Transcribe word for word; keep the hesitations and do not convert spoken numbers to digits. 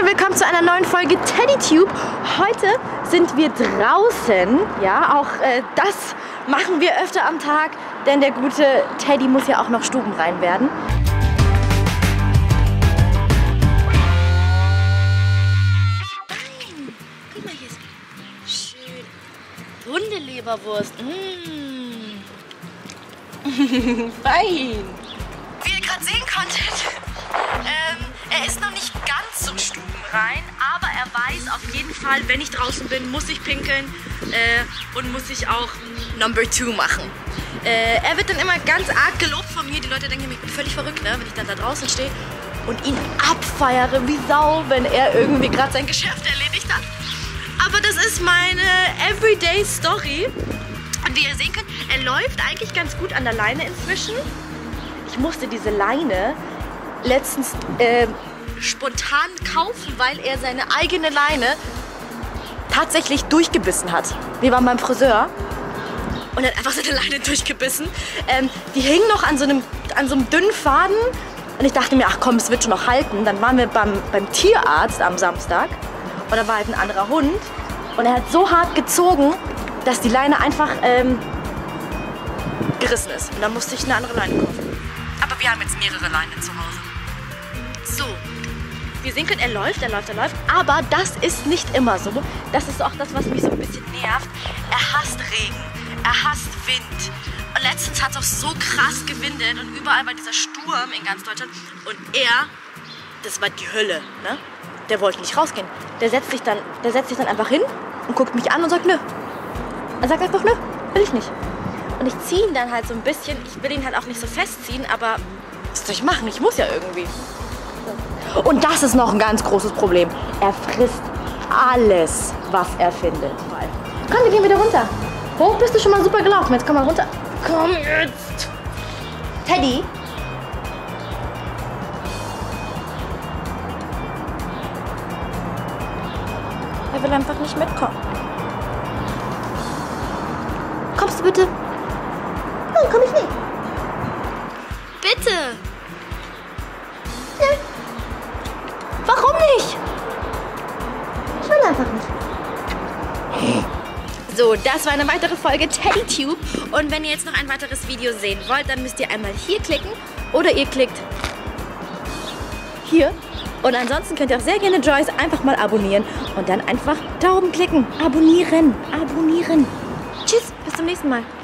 Leute, willkommen zu einer neuen Folge TeddyTube. Heute sind wir draußen. Ja, auch äh, das machen wir öfter am Tag, denn der gute Teddy muss ja auch noch stubenrein werden. Nein, guck mal, hier ist schön Hundeleberwurst. Mmh. Fein. Wie ihr gerade sehen konntet, ähm, er ist noch nicht ganz so stubenrein, aber er weiß auf jeden Fall, wenn ich draußen bin, muss ich pinkeln äh, und muss ich auch Number Two machen. Äh, er wird dann immer ganz arg gelobt von mir. Die Leute denken, ich bin völlig verrückt, ne? Wenn ich dann da draußen stehe und ihn abfeiere wie Sau, wenn er irgendwie gerade sein Geschäft erledigt hat. Aber das ist meine Everyday Story. Und wie ihr sehen könnt, er läuft eigentlich ganz gut an der Leine inzwischen. Ich musste diese Leine letztens äh, spontan kaufen, weil er seine eigene Leine tatsächlich durchgebissen hat. Wir waren beim Friseur und er hat einfach seine Leine durchgebissen. Ähm, die hing noch an so, einem, an so einem dünnen Faden und ich dachte mir, ach komm, es wird schon noch halten. Dann waren wir beim, beim Tierarzt am Samstag und da war halt ein anderer Hund und er hat so hart gezogen, dass die Leine einfach ähm, gerissen ist. Und dann musste ich eine andere Leine kaufen. Aber wir haben jetzt mehrere Leinen zu Hause. So, wie ihr sehen könnt, er läuft, er läuft, er läuft. Aber das ist nicht immer so. Das ist auch das, was mich so ein bisschen nervt. Er hasst Regen, er hasst Wind. Und letztens hat es auch so krass gewindet und überall war dieser Sturm in ganz Deutschland. Und er, das war die Hölle, ne? Der wollte nicht rausgehen. Der setzt sich dann, der setzt sich dann einfach hin und guckt mich an und sagt, nö. Er sagt einfach, nö, will ich nicht. Und ich ziehe ihn dann halt so ein bisschen. Ich will ihn halt auch nicht so festziehen, aber was soll ich machen? Ich muss ja irgendwie. Und das ist noch ein ganz großes Problem. Er frisst alles, was er findet. Komm, wir gehen wieder runter. Hoch bist du schon mal super gelaufen. Jetzt komm mal runter. Komm jetzt. Teddy. Er will einfach nicht mitkommen. Kommst du bitte? Nein, komm ich nicht. Bitte. Nein. Warum nicht? Ich will einfach nicht. So, das war eine weitere Folge TeddyTube. Und wenn ihr jetzt noch ein weiteres Video sehen wollt, dann müsst ihr einmal hier klicken oder ihr klickt hier. Und ansonsten könnt ihr auch sehr gerne Joyce einfach mal abonnieren und dann einfach Daumen klicken. Abonnieren, abonnieren. Tschüss, bis zum nächsten Mal.